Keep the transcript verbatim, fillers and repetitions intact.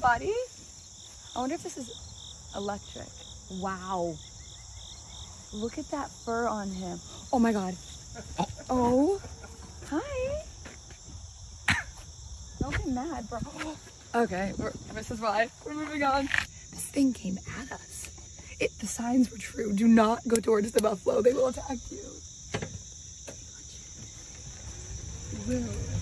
buddy. I wonder if this is electric. Wow. Look at that fur on him. Oh my God. Oh. Hi. Don't get mad, bro. Okay, we're, this is why. We're moving on. This thing came at us. It, the signs were true. Do not go towards the buffalo. They will attack you. Will.